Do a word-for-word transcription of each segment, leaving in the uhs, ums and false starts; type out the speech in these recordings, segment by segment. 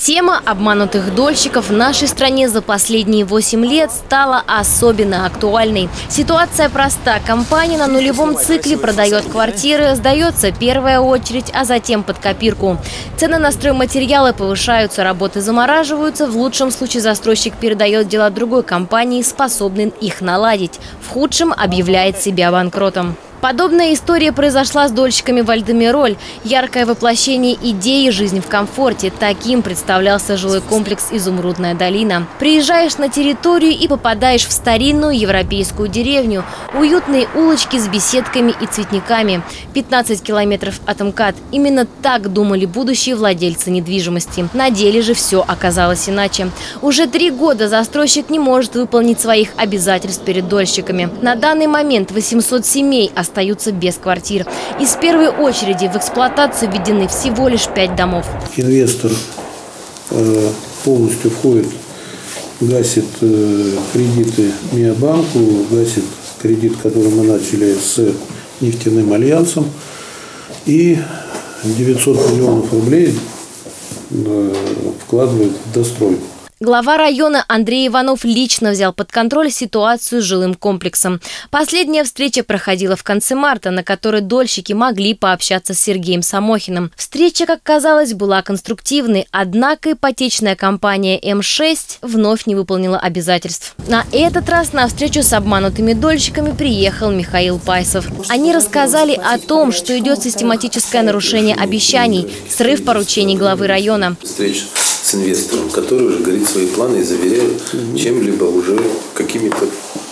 Тема обманутых дольщиков в нашей стране за последние восемь лет стала особенно актуальной. Ситуация проста. Компания на нулевом цикле продает квартиры, сдается первая очередь, а затем под копирку. Цены на стройматериалы повышаются, работы замораживаются. В лучшем случае застройщик передает дела другой компании, способной их наладить. В худшем объявляет себя банкротом. Подобная история произошла с дольщиками Вальдемироль. Яркое воплощение идеи жизни в комфорте. Таким представлялся жилой комплекс «Изумрудная долина». Приезжаешь на территорию и попадаешь в старинную европейскую деревню. Уютные улочки с беседками и цветниками. пятнадцать километров от МКАД. Именно так думали будущие владельцы недвижимости. На деле же все оказалось иначе. Уже три года застройщик не может выполнить своих обязательств перед дольщиками. На данный момент восемьсот семей остаются без квартир. Из первой очереди в эксплуатацию введены всего лишь пять домов. Инвестор э, полностью входит, гасит э, кредиты Миабанку, гасит кредит, который мы начали с нефтяным альянсом, и девятьсот миллионов рублей э, вкладывает в достройку. Глава района Андрей Иванов лично взял под контроль ситуацию с жилым комплексом. Последняя встреча проходила в конце марта, на которой дольщики могли пообщаться с Сергеем Самохиным. Встреча, как казалось, была конструктивной, однако ипотечная компания эм шесть вновь не выполнила обязательств. На этот раз на встречу с обманутыми дольщиками приехал Михаил Пайсов. Они рассказали о том, что идет систематическое нарушение обещаний, срыв поручений главы района. Встреча с инвестором, который уже говорит свои планы и заверяет чем-либо уже какими-то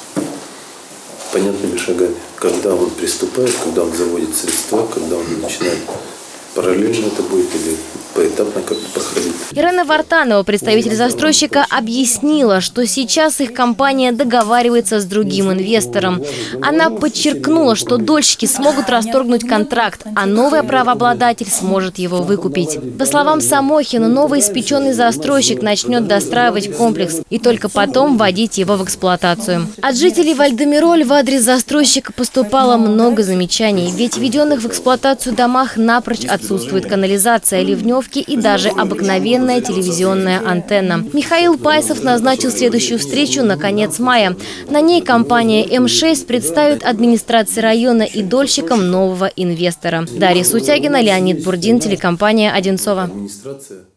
понятными шагами. Когда он приступает, когда он заводит средства, когда он начинает параллельно это будет или поэтапно как-то проходить. Ирена Вартанова, представитель застройщика, объяснила, что сейчас их компания договаривается с другим инвестором. Она подчеркнула, что дольщики смогут расторгнуть контракт, а новый правообладатель сможет его выкупить. По словам Самохина, новоиспеченный застройщик начнет достраивать комплекс и только потом вводить его в эксплуатацию. От жителей Вальдемироль в адрес застройщика поступало много замечаний, ведь в введенных в эксплуатацию домах напрочь отсутствует канализация, ливневки и даже обыкновенная телевизионная антенна. Михаил Пайсов назначил следующую встречу на конец мая. на ней компания эм шесть представит администрации района и дольщикам нового инвестора. Дарья Сутягина, Леонид Бурдин, телекомпания «Одинцово».